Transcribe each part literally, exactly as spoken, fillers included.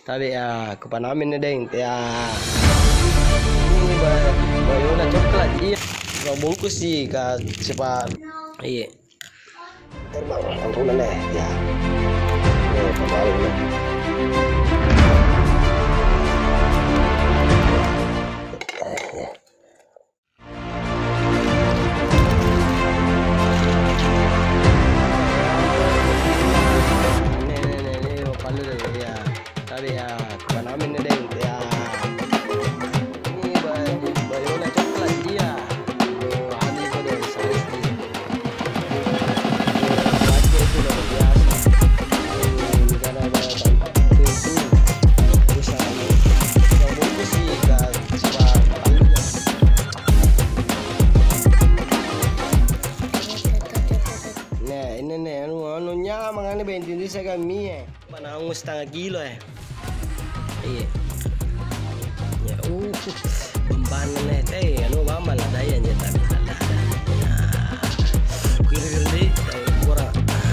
Tapi ya kepanamin nih deng ya. Ini bayona coklat iya. Kau bungkus sih kak cepat. Iya. Terbang ampunan deh ya. Ini kembali nih. Ini nih, anu anunya mangane bensin di saya kami ya, panang setengah kilo ya, iya, ya uh, bempanan nih, teh, anu mama lah daya nyata, lah, nah, kira-kira deh, kurang,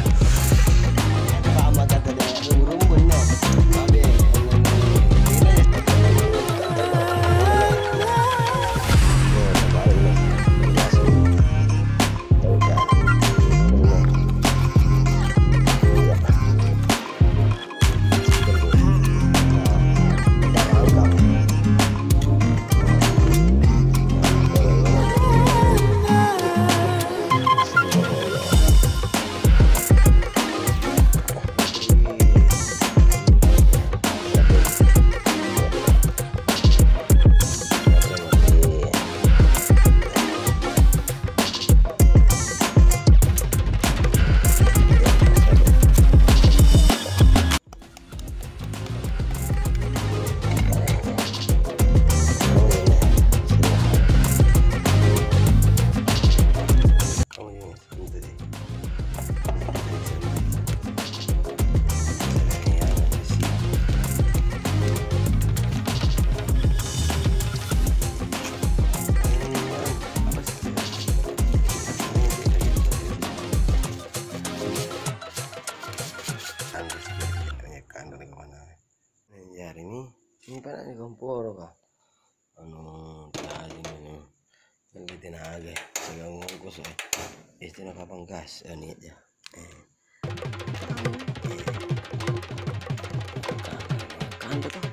apa kata dia, rumah-rumah nih, tapi hari ini ini pada di kompor kah anu tadi ini yang di tenaga segang ngurus eh istilah kapang gas ini aja eh kan kan